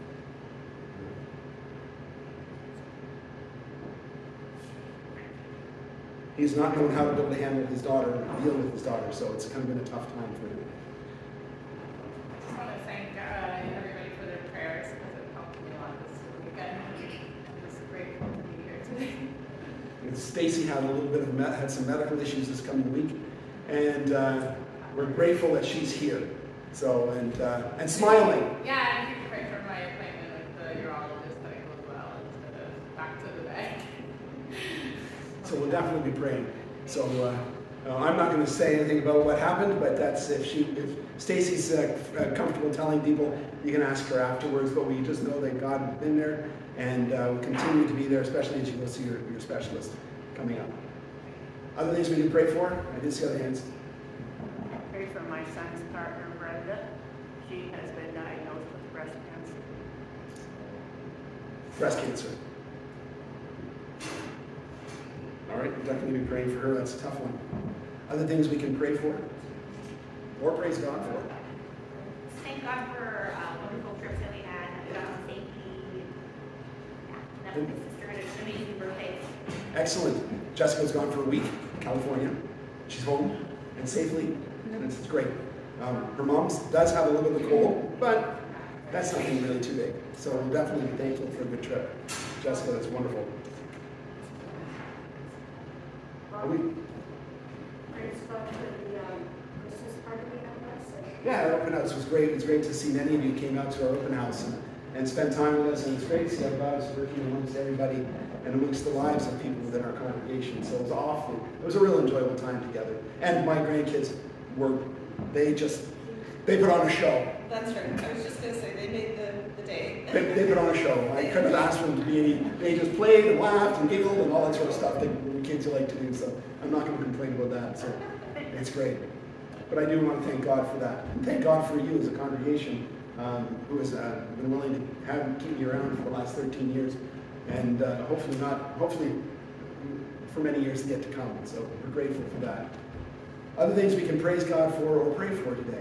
He's not known how to be able to handle his daughter, deal with his daughter, so it's kind of been a tough time for him. I just want to thank everybody for their prayers because it helped me a lot this weekend. I'm just grateful to be here today. And Stacy had a little bit of had some medical issues this coming week, and we're grateful that she's here. So and smiling. Yeah, and you can pray for my appointment with the urologist that I go as well instead of back to the bed. So we'll definitely be praying. So I'm not going to say anything about what happened, but that's if Stacy's comfortable telling people, you can ask her afterwards. But we just know that God has been there and will continue to be there, especially as you go see your specialist coming up. Other things we can pray for? I did see other hands. Pray for my son's partner, Brenda. She has been diagnosed breast cancer. All right, we'll definitely be praying for her. That's a tough one. Other things we can pray for or praise God for. Thank God for wonderful trips that we had. We got home safely. Yeah, that was my sister had an amazing birthday. Excellent. Jessica's gone for a week, California. She's home and safely, and it's great. Her mom does have a little bit of a cold, but that's nothing really too big. So we'll definitely be thankful for a good trip. Jessica, that's wonderful. Are we? Yeah, our open house was great. It was great to see many of you came out to our open house and spent time with us. And it's great to see how God is working amongst everybody and amongst the lives of people within our congregation. So it was a real enjoyable time together. And my grandkids they put on a show. That's right. I was just going to say, they made the day. They put on a show. I couldn't have asked for them to be any. They just played and laughed and giggled and all that sort of stuff that kids like to do. So I'm not going to complain about that. So it's great. But I do want to thank God for that. And thank God for you as a congregation who has been willing to keep me around for the last 13 years. And hopefully for many years yet to come. So we're grateful for that. Other things we can praise God for or pray for today.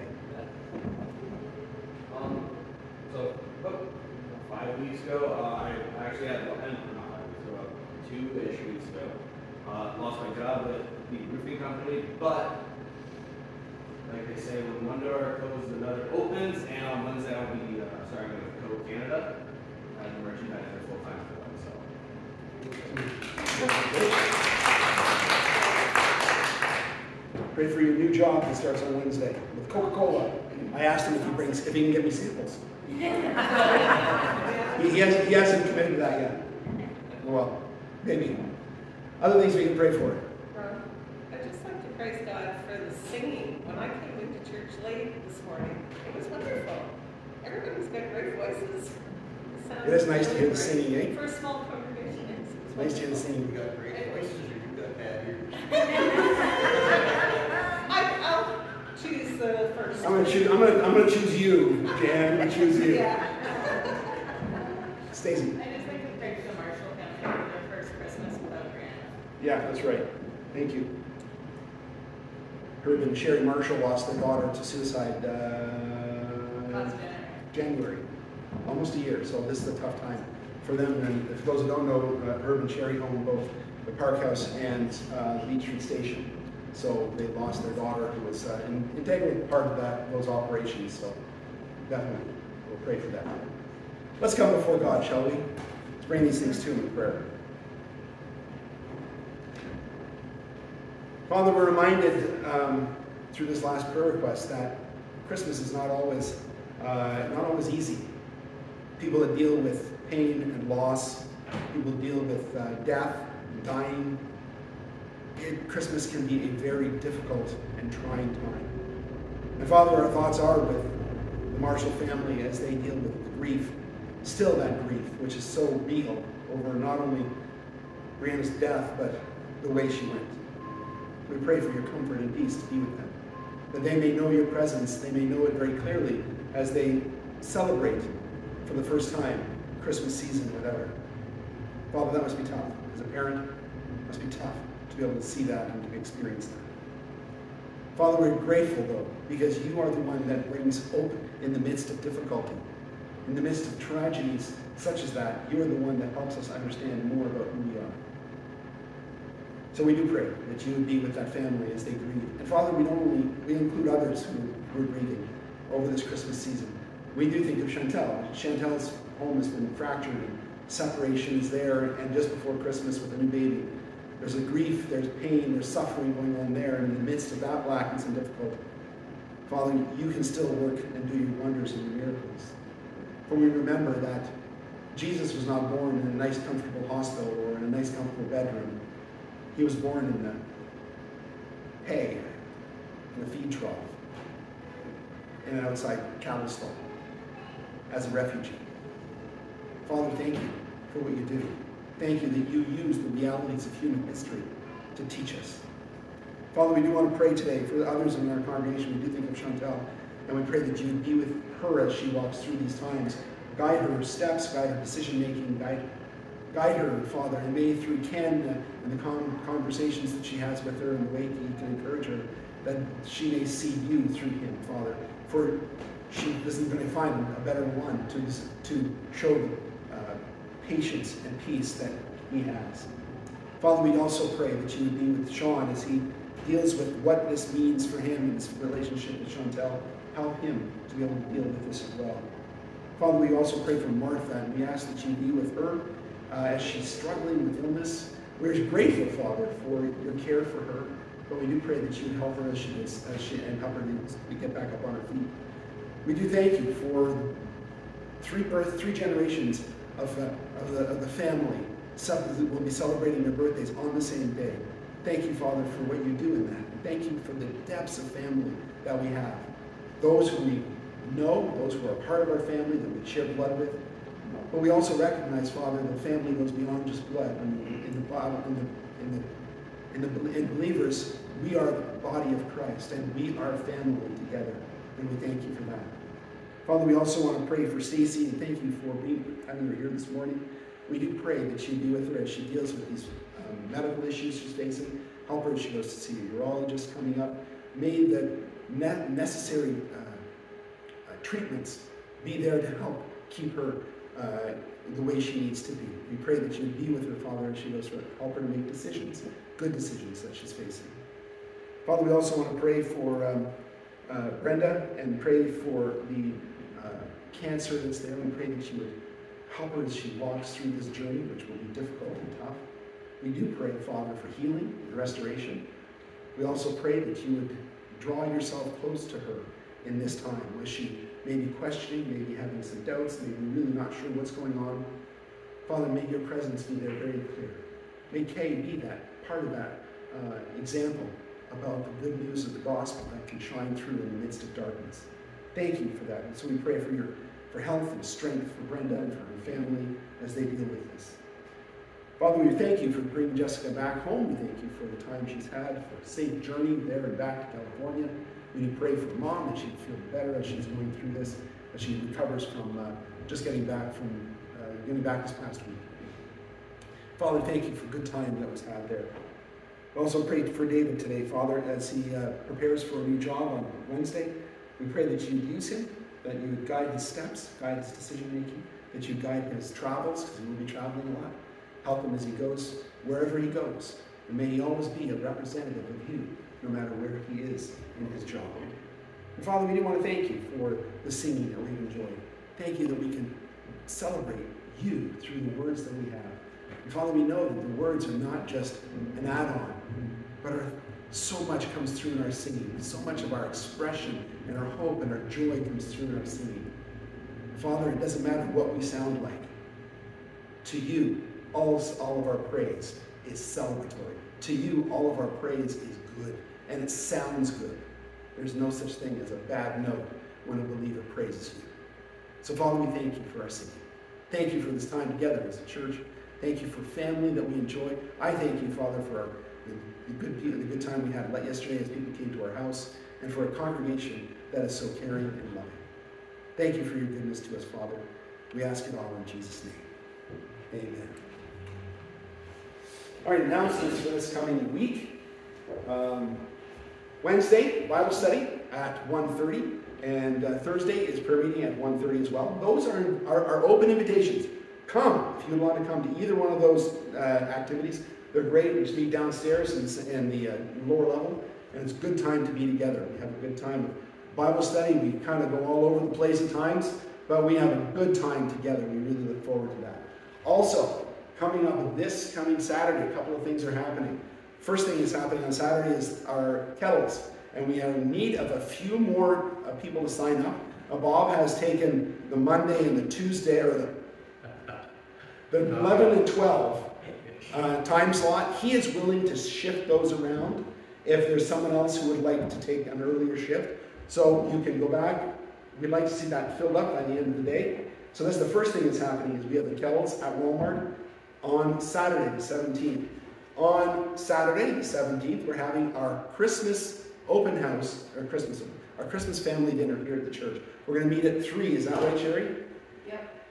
So about 5 weeks ago, I actually had, not 5 weeks ago, about 2-ish weeks ago, lost my job with the roofing company, but like they say, when one door closes, another opens, and on Wednesday I'll be starting with Coke Canada as a merchandiser full-time for them. Pray for your new job that starts on Wednesday with Coca-Cola. I asked him if he can get me samples. he hasn't committed to that yet. Well, maybe. Other things we can pray for. I'd just like to praise God for the singing. When I came into church late this morning, it was wonderful. Everybody's got great voices. It is nice to hear the singing, eh? For a small congregation. It's nice to hear the singing. You got great voices, or you got bad ears? I'll choose the first. I'm gonna choose you, Jan. I'm gonna choose you. Yeah. Stacey. I just like to pray for the Marshall family for their first Christmas without Brianna. Yeah, that's right. Thank you. Herb and Sherry Marshall lost their daughter to suicide January. Almost a year, so this is a tough time for them. And for those who don't know, Herb and Sherry own both the Park House and the Beach Street Station. So they lost their daughter, who was an integral part of those operations. So definitely, we'll pray for that. Let's come before God, shall we? Let's bring these things to Him in prayer. Father, we're reminded through this last prayer request that Christmas is not always easy. People that deal with pain and loss, people that deal with death and dying. Christmas can be a very difficult and trying time. And Father, our thoughts are with the Marshall family as they deal with the grief, still that grief, which is so real over not only Brianna's death, but the way she went. We pray for your comfort and peace to be with them, that they may know your presence, they may know it very clearly as they celebrate for the first time Christmas season without her. Father, that must be tough. As a parent, it must be tough to be able to see that and to experience that. Father, we're grateful, though, because you are the one that brings hope in the midst of difficulty. In the midst of tragedies such as that, you are the one that helps us understand more about who we are. So we do pray that you would be with that family as they grieve. And Father, we include others who are grieving over this Christmas season. We do think of Chantel. Chantel's home has been fractured and separation is there, and just before Christmas with a new baby. There's a grief, there's pain, there's suffering going on there, and in the midst of that blackness and difficulty, Father, you can still work and do your wonders and your miracles. For we remember that Jesus was not born in a nice, comfortable hospital or in a nice, comfortable bedroom. He was born in the hay, in a feed trough, in an outside cattle stall, as a refugee. Father, thank you for what you do. Thank you that you use the realities of human history to teach us. Father, we do want to pray today for the others in our congregation. We do think of Chantel, and we pray that you would be with her as she walks through these times guide her steps, guide her decision-making, guide her, Father, and may through Ken and the conversations that she has with her and the way he can encourage her, that she may see you through him, Father. For she isn't going to find a better one to show the patience and peace that he has. Father, we also pray that you would be with Sean as he deals with what this means for him in his relationship with Chantel. Help him to be able to deal with this as well. Father, we also pray for Martha, and we ask that you be with her as she's struggling with illness. We're grateful, Father, for your care for her, but we do pray that you would help her and help her to get back up on her feet. We do thank you for three generations of the family that will be celebrating their birthdays on the same day. Thank you, Father, for what you do in that. And thank you for the depths of family that we have. Those who we know, those who are part of our family, that we share blood with. But we also recognize, Father, that family goes beyond just blood. In believers, we are the body of Christ, and we are family together. And we thank you for that. Father, we also want to pray for Stacy, and thank you for having her here this morning. We do pray that you be with her as she deals with these medical issues she's facing. Help her as she goes to see a urologist coming up. May the necessary treatments be there to help keep her the way she needs to be. We pray that you be with her, Father, as she goes to help her to make decisions, good decisions that she's facing. Father, we also want to pray for Brenda and pray for the cancer that's there. We pray that you would help her as she walks through this journey, which will be difficult and tough. We do pray, Father, for healing and restoration. We also pray that you would draw yourself close to her in this time, where she may be questioning, maybe having some doubts, maybe really not sure what's going on. Father, may your presence be there very clear. May Kay be that part of that example about the good news of the gospel that can shine through in the midst of darkness. Thank you for that. And so we pray for health and strength for Brenda and for her family as they deal with this. Father, we thank you for bringing Jessica back home. We thank you for the time she's had, for a safe journey there and back to California. We do pray for Mom that she'd feel better as she's going through this, as she recovers from just getting back this past week. Father, thank you for good time that was had there. We also prayed for David today, Father, as he prepares for a new job on Wednesday. We pray that you would use him, that you would guide his steps, guide his decision-making, that you guide his travels, because he will be traveling a lot. Help him as he goes, wherever he goes. And may he always be a representative of you, no matter where he is in his job. And Father, we do want to thank you for the singing that we've enjoyed. Thank you that we can celebrate you through the words that we have. And Father, we know that the words are not just an add-on, but so much comes through in our singing. So much of our expression and our hope and our joy comes through in our singing. Father, it doesn't matter what we sound like. To you, all of our praise is celebratory. To you, all of our praise is good, and it sounds good. There's no such thing as a bad note when a believer praises you. So Father, we thank you for our singing. Thank you for this time together as a church. Thank you for family that we enjoy. I thank you, Father, for the good time we had yesterday as people came to our house, and for a congregation that is so caring and loving. Thank you for your goodness to us, Father. We ask it all in Jesus' name. Amen. All right, announcements for this coming week. Wednesday, Bible study at 1:30, and Thursday is prayer meeting at 1:30 as well. Those are open invitations. Come if you want to come to either one of those activities. They're great. We just meet downstairs in the lower level, and it's a good time to be together. We have a good time of Bible study. We kind of go all over the place at times, but we have a good time together. We really look forward to that. Also, coming up this coming Saturday, a couple of things are happening. First thing that's happening on Saturday is our kettles, and we are in need of a few more people to sign up. Bob has taken the Monday and the Tuesday, or the 11 and 12 time slot. He is willing to shift those around if there's someone else who would like to take an earlier shift. So you can go back. We'd like to see that filled up by the end of the day. So that's the first thing that's happening, is we have the kettles at Walmart on Saturday the 17th. On Saturday the 17th, we're having our Christmas open house, our Christmas family dinner here at the church. We're going to meet at 3. Is that right, Sherry? Yep.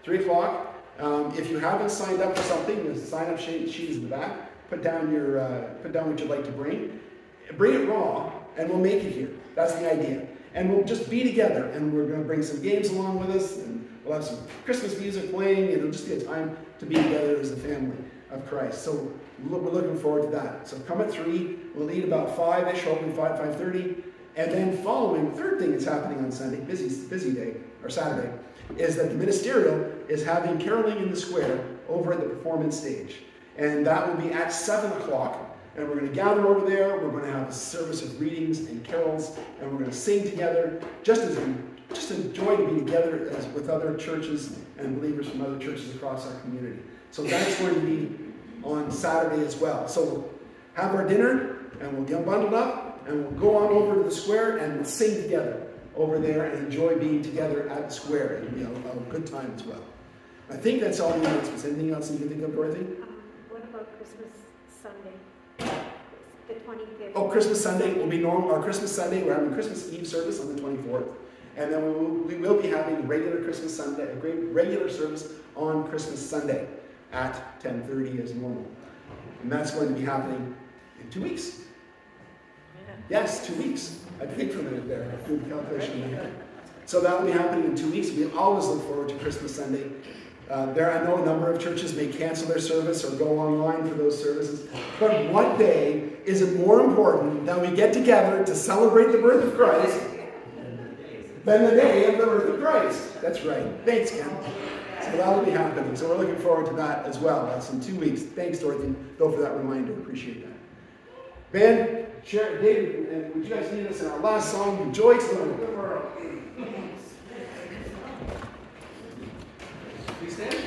3 o'clock. If you haven't signed up for something, the sign-up sheet is in the back. Put down what you'd like to bring. Bring it raw, and we'll make it here. That's the idea. And we'll just be together, and we're going to bring some games along with us, and we'll have some Christmas music playing, and it'll just be a time to be together as a family of Christ. So we're looking forward to that. So come at 3. We'll eat about 5-ish, hopefully 5:30. And then following, the third thing that's happening on Sunday, busy day, or Saturday, is that the ministerial is having caroling in the square over at the performance stage. And that will be at 7 o'clock. And we're going to gather over there. We're going to have a service of readings and carols. And we're going to sing together. Just a joy to be together with other churches and believers from other churches across our community. So that's going to be on Saturday as well. So we'll have our dinner, and we'll get bundled up, and we'll go on over to the square, and we'll sing together over there and enjoy being together at the square. It'll be a good time as well. I think that's all the announcements. Anything else you can think of, Dorothy? What about Christmas Sunday? The 25th. Oh, Christmas Sunday will be normal. Our Christmas Sunday, we're having Christmas Eve service on the 24th. And then we will be having a regular Christmas Sunday, a great regular service on Christmas Sunday at 10:30 as normal. And that's going to be happening in 2 weeks. Yes, 2 weeks. I think for a minute there. I did the calculation in my head. So that will be happening in 2 weeks. We always look forward to Christmas Sunday. I know a number of churches may cancel their service or go online for those services. But what day is it more important that we get together to celebrate the birth of Christ than the day of the birth of Christ? That's right. Thanks, Ken. So that will be happening. So we're looking forward to that as well. That's in 2 weeks. Thanks, Dorothy, though, for that reminder. Appreciate that. Ben, Sharon, David, and would you guys lead us in our last song, Joy to the World? Please stand.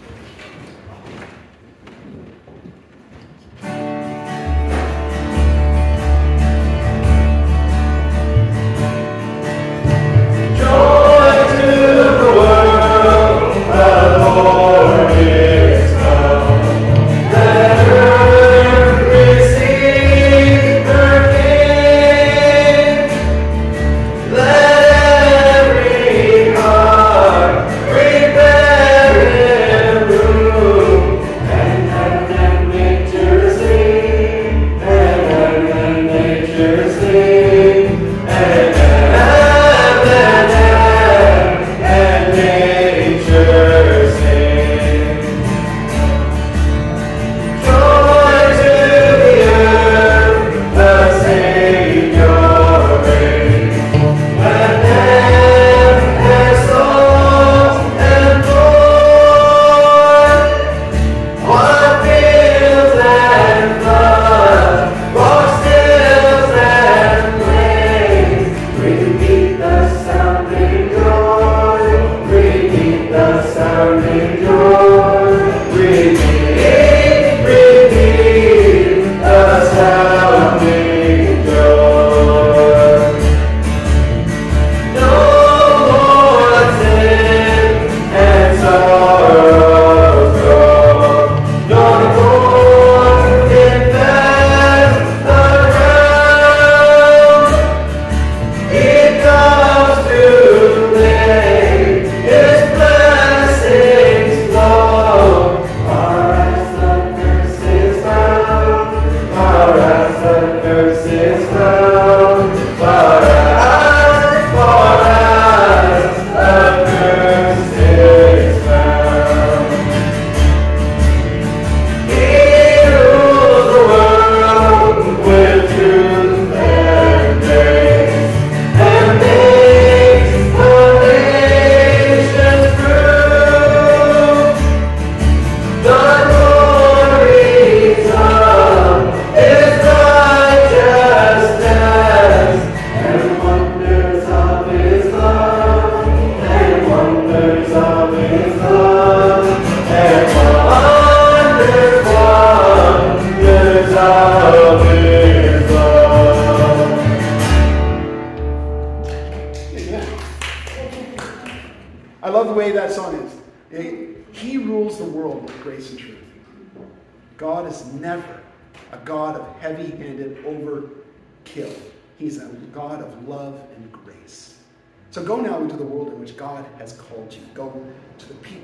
God is never a God of heavy-handed overkill. He's a God of love and grace. So go now into the world in which God has called you. Go to the people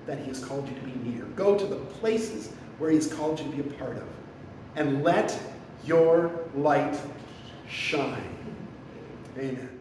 that he has called you to be near. Go to the places where he has called you to be a part of. And let your light shine. Amen.